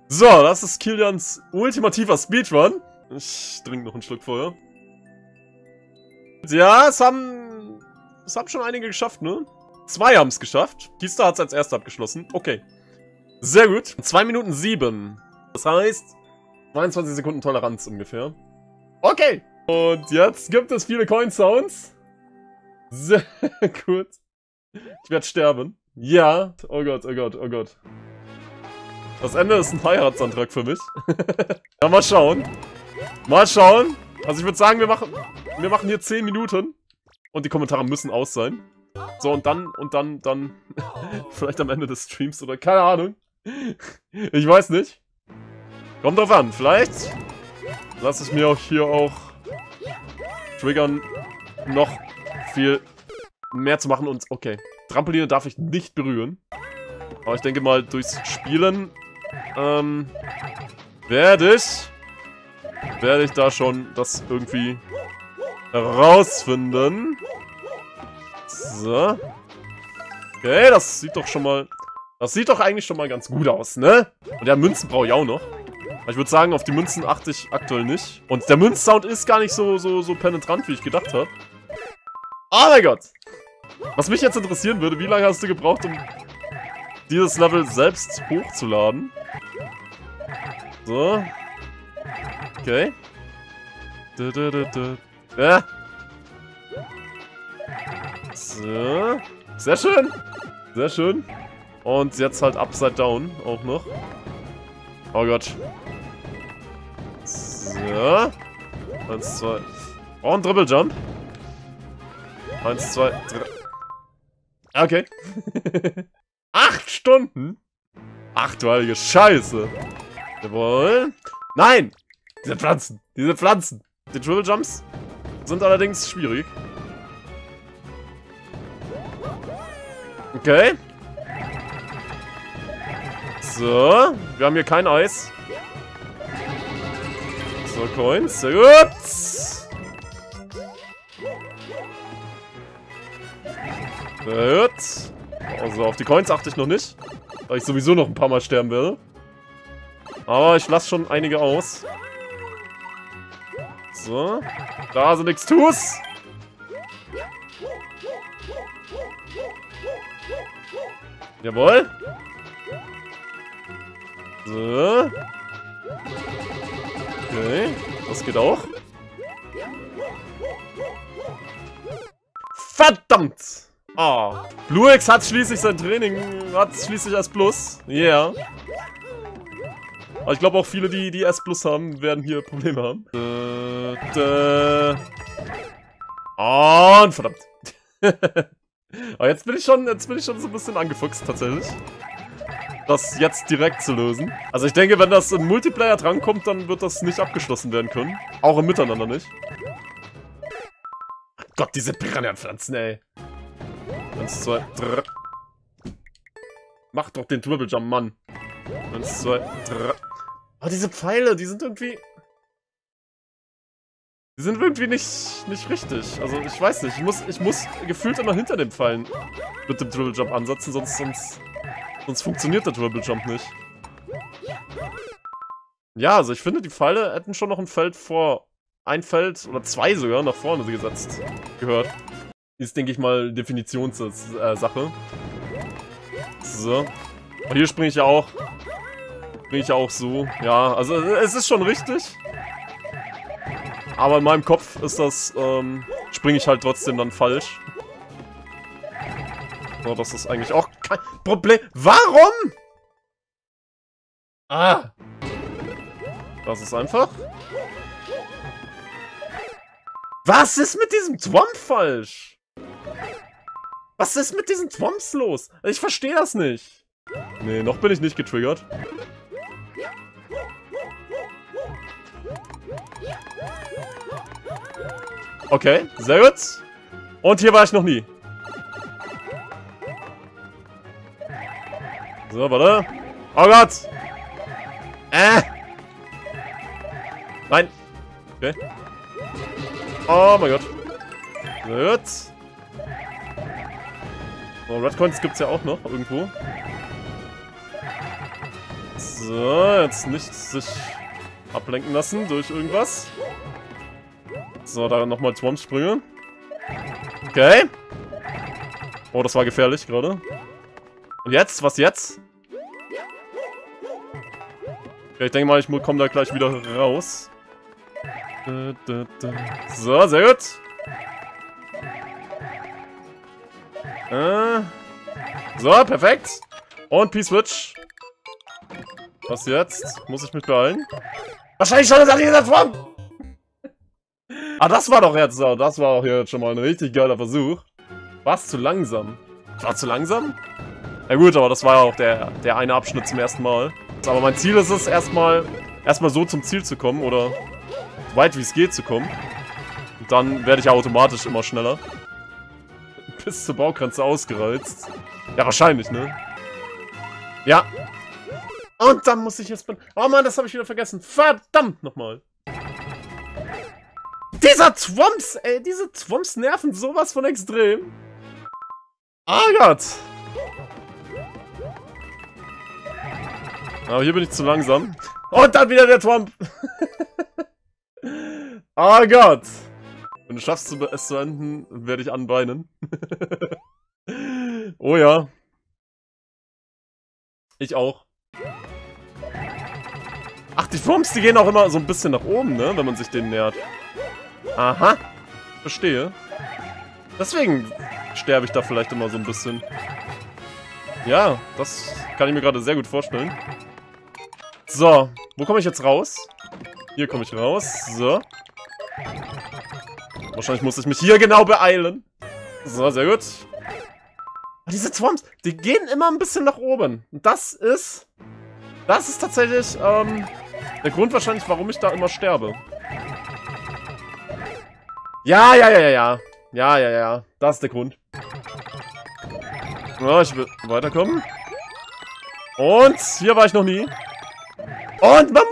So, das ist Kilians ultimativer Speedrun. Ich trinke noch einen Schluck vorher. Ja, es haben schon einige geschafft, ne? 2 haben es geschafft. Keystar hat es als erster abgeschlossen. Okay. Sehr gut. 2 Minuten 7. Das heißt, 22 Sekunden Toleranz ungefähr. Okay. Und jetzt gibt es viele Coin-Sounds. Sehr gut. Ich werde sterben. Ja. Oh Gott, oh Gott, oh Gott. Das Ende ist ein Heiratsantrag für mich. Ja, mal schauen. Mal schauen. Also ich würde sagen, wir machen hier 10 Minuten. Und die Kommentare müssen aus sein. So, und dann vielleicht am Ende des Streams oder keine Ahnung. Ich weiß nicht. Kommt drauf an. Vielleicht lasse ich mir auch hier auch triggern, noch viel mehr zu machen. Und okay, Trampoline darf ich nicht berühren. Aber ich denke mal, durchs Spielen werde ich da schon das irgendwie herausfinden. So. Okay, das sieht doch schon mal... Das sieht doch eigentlich schon mal ganz gut aus, ne? Und ja, Münzen brauche ich auch noch. Aber ich würde sagen, auf die Münzen achte ich aktuell nicht. Und der Münzsound ist gar nicht so penetrant, wie ich gedacht habe. Oh mein Gott! Was mich jetzt interessieren würde, wie lange hast du gebraucht, um dieses Level selbst hochzuladen? So. Okay. Ja. So. Sehr schön. Sehr schön. Und jetzt halt Upside Down auch noch. Oh Gott. So. 1, 2. Oh, ein Dribble Jump. 1, 2, 3. Okay. 8 Stunden? Ach du heilige Scheiße. Jawohl. Nein! Diese Pflanzen. Diese Pflanzen. Die Dribble Jumps sind allerdings schwierig. Okay. So. Wir haben hier kein Eis. So, Coins. Sehr gut. Sehr gut. Also auf die Coins achte ich noch nicht. Weil ich sowieso noch ein paar Mal sterben werde. Aber ich lasse schon einige aus. So. Da sind nix Tus. Jawohl. So. Okay. Das geht auch. Verdammt! Ah. Bluex hat schließlich sein Training. Hat schließlich S+. Yeah. Aber ich glaube auch viele, die S+ haben, werden hier Probleme haben. Und verdammt. Aber jetzt bin ich schon so ein bisschen angefuchst, tatsächlich. Das jetzt direkt zu lösen. Also ich denke, wenn das im Multiplayer drankommt, dann wird das nicht abgeschlossen werden können. Auch im Miteinander nicht. Ach Gott, diese Piranha-Pflanzen, ey. 1, 2, 3. Mach doch den Dribble Jump, Mann. 1, 2, 3. Oh, diese Pfeile, die sind irgendwie... Die sind irgendwie nicht richtig. Also, ich weiß nicht. Ich muss gefühlt immer hinter den Pfeilen mit dem Dribble Jump ansetzen, sonst funktioniert der Dribble Jump nicht. Ja, also ich finde, die Pfeile hätten schon noch ein Feld vor... Ein Feld oder 2 sogar nach vorne gesetzt gehört. Ist, denke ich mal, Definitionssache. So. Aber hier springe ich ja auch. So. Ja, also es ist schon richtig. Aber in meinem Kopf ist das, springe ich halt trotzdem dann falsch. So, das ist eigentlich auch kein Problem. Warum? Ah. Das ist einfach. Was ist mit diesem Twomp falsch? Was ist mit diesen Twomps los? Ich verstehe das nicht. Nee, noch bin ich nicht getriggert. Okay, sehr gut. Und hier war ich noch nie. So, warte. Oh Gott! Nein! Okay. Oh mein Gott. Sehr gut. So, Red Coins gibt's ja auch noch irgendwo. So. So, jetzt nicht sich ablenken lassen durch irgendwas. So, da nochmal Swamp-Sprünge. Okay. Oh, das war gefährlich gerade. Und jetzt? Was jetzt? Okay, ich denke mal, ich komme da gleich wieder raus. So, sehr gut. So, perfekt. Und P-Switch. Was jetzt? Muss ich mich beeilen? Wahrscheinlich schon nach dieser Swamp! Ah, das war doch jetzt so. Das war auch jetzt schon mal ein richtig geiler Versuch. War es zu langsam? War zu langsam? Ja gut, aber das war ja auch der eine Abschnitt zum ersten Mal. Aber mein Ziel ist es, erstmal so zum Ziel zu kommen oder so weit wie es geht zu kommen. Und dann werde ich automatisch immer schneller. Bis zur Baugrenze ausgereizt. Ja, wahrscheinlich, ne? Ja. Und dann muss ich jetzt... Oh Mann, das habe ich wieder vergessen. Verdammt nochmal. Dieser Thwomps, ey, diese Thwomps nerven sowas von extrem. Oh Gott. Aber hier bin ich zu langsam. Und dann wieder der Thwomp. Oh Gott. Wenn du schaffst, es zu enden, werde ich anbeinen. Oh ja. Ich auch. Ach, die Thwomps, die gehen auch immer so ein bisschen nach oben, ne? Wenn man sich denen nähert. Aha. Verstehe. Deswegen sterbe ich da vielleicht immer so ein bisschen. Ja, das kann ich mir gerade sehr gut vorstellen. So, wo komme ich jetzt raus? Hier komme ich raus. So. Wahrscheinlich muss ich mich hier genau beeilen. So, sehr gut. Diese Thwomps, die gehen immer ein bisschen nach oben. Und das ist tatsächlich der Grund wahrscheinlich, warum ich da immer sterbe. Ja. Ja. Das ist der Grund. Ja, ich will weiterkommen. Und hier war ich noch nie. Und man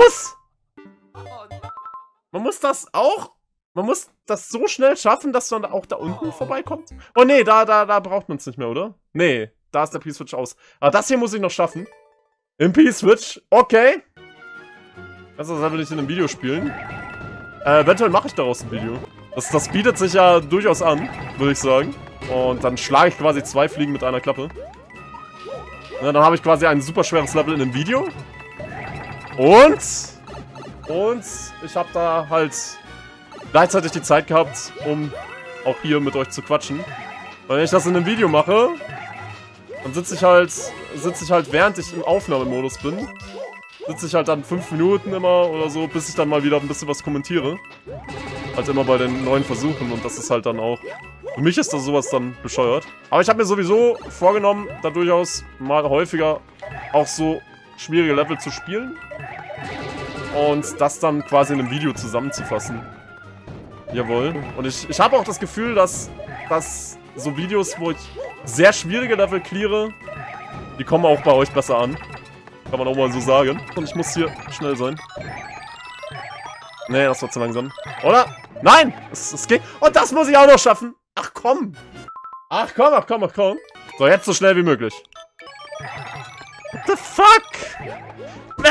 muss das auch... Man muss das so schnell schaffen, dass man auch da unten vorbeikommt. Oh nee, da braucht man es nicht mehr, oder? Nee, da ist der P-Switch aus. Aber das hier muss ich noch schaffen. Im P-Switch. Okay. Das will ich in einem Video spielen. Eventuell mache ich daraus ein Video. Das bietet sich ja durchaus an, würde ich sagen. Und dann schlage ich quasi 2 Fliegen mit einer Klappe. Ja, dann habe ich quasi ein super schweres Level in einem Video. Und ich habe da halt gleichzeitig die Zeit gehabt, um auch hier mit euch zu quatschen. Weil wenn ich das in einem Video mache, dann sitze ich halt, während ich im Aufnahmemodus bin, sitze ich halt dann 5 Minuten immer oder so, bis ich dann mal wieder ein bisschen was kommentiere. Halt immer bei den neuen Versuchen und das ist halt dann auch... Für mich ist das sowas dann bescheuert. Aber ich habe mir sowieso vorgenommen, da durchaus mal häufiger auch so schwierige Level zu spielen. Und das dann quasi in einem Video zusammenzufassen. Jawohl. Und ich habe auch das Gefühl, dass so Videos, wo ich sehr schwierige Level cleare, die kommen auch bei euch besser an. Kann man auch mal so sagen. Und ich muss hier schnell sein. Nee, das war zu langsam. Oder? Nein! Es geht. Und das muss ich auch noch schaffen. Ach komm. Ach komm. So, jetzt so schnell wie möglich. What the fuck?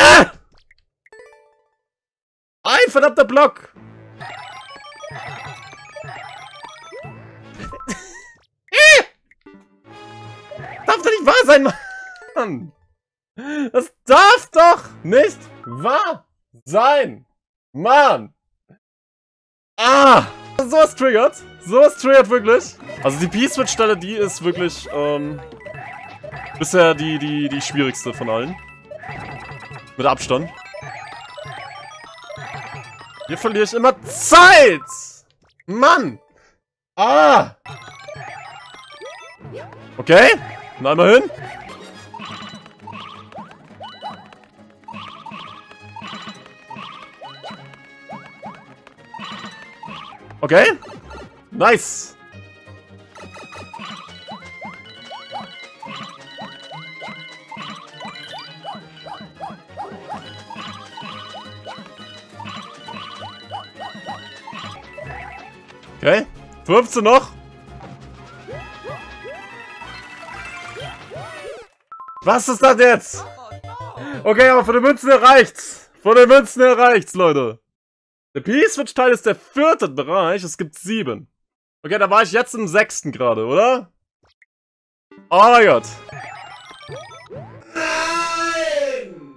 Ein verdammter Block. Darf doch nicht wahr sein, Mann. Das darf doch nicht wahr sein. Mann! Ah! Sowas triggert. Sowas triggert wirklich. Also die P-Switch-Stelle, die ist wirklich, bisher die schwierigste von allen. Mit Abstand. Hier verliere ich immer Zeit! Mann! Ah! Okay. Na, einmal hin. Okay. Nice. Okay. 15 noch. Was ist das jetzt? Okay, aber von den Münzen her reicht's. Von den Münzen her reicht's, Leute. Der P-Switch-Teil ist der 4. Bereich. Es gibt 7. Okay, da war ich jetzt im 6. gerade, oder? Oh mein Gott. Nein!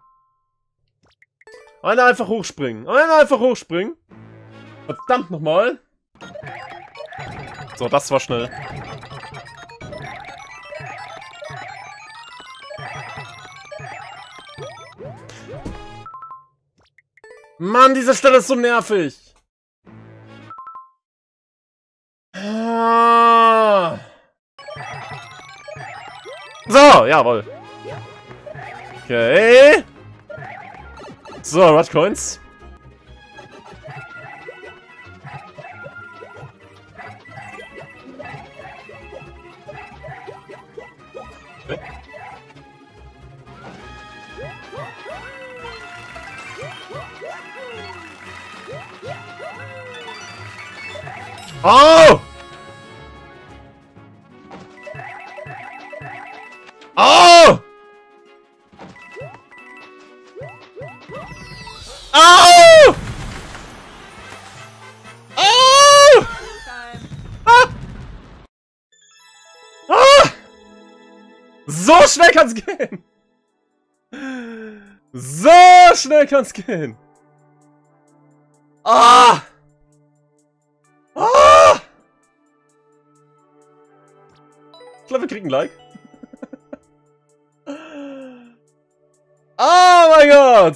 Einer einfach hochspringen. Einer einfach hochspringen. Verdammt nochmal. So, das war schnell. Mann, diese Stelle ist so nervig. Ah. So, jawohl. Okay. So, Rush Coins. Oh! Oh! Oh! Oh! Ah! Ah! So schnell kann's gehen! So schnell kann's gehen! Ah! Ah! Ich glaube, wir kriegen ein Like. Oh mein Gott!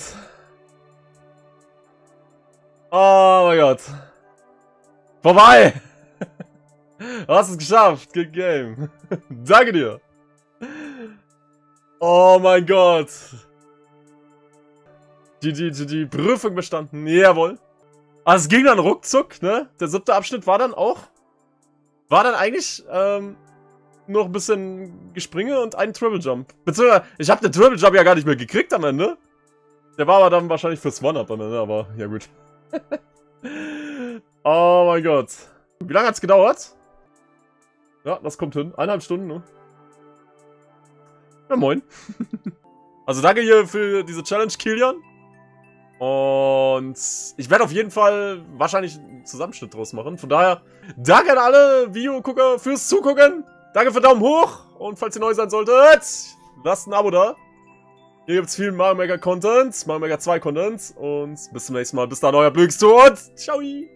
Oh mein Gott! Vorbei! Du hast es geschafft! Good game! Danke dir! Oh mein Gott! GG, Prüfung bestanden, jawohl! Also es ging dann ruckzuck, ne? Der 7. Abschnitt war dann auch... War dann eigentlich, noch ein bisschen Gespringe und ein Triple Jump. Beziehungsweise, ich habe den Triple Jump ja gar nicht mehr gekriegt am Ende. Der war aber dann wahrscheinlich fürs One-Up am Ende, aber ja gut. Oh mein Gott. Wie lange hat's gedauert? Ja, das kommt hin. 1,5 Stunden, ne? Ja, moin. Also danke hier für diese Challenge, Kilian. Und ich werde auf jeden Fall wahrscheinlich einen Zusammenschnitt draus machen. Von daher, danke an alle Videogucker fürs Zugucken. Danke für Daumen hoch. Und falls ihr neu sein solltet, lasst ein Abo da. Hier gibt es viel Mario Maker Content, Mario Maker 2 Content. Und bis zum nächsten Mal. Bis dann, euer Blöckstu und ciao.